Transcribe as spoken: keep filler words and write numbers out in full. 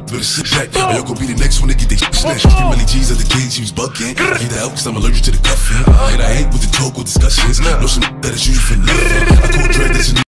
better sit back. Or y'all gon' be the next one to get they snatched. Family G's at the cage, he was bucking. I get the help cause I'm allergic to the cuffing. And I hate with the talk with discussions. Know some that is usually for nothing. I call Dre, that's a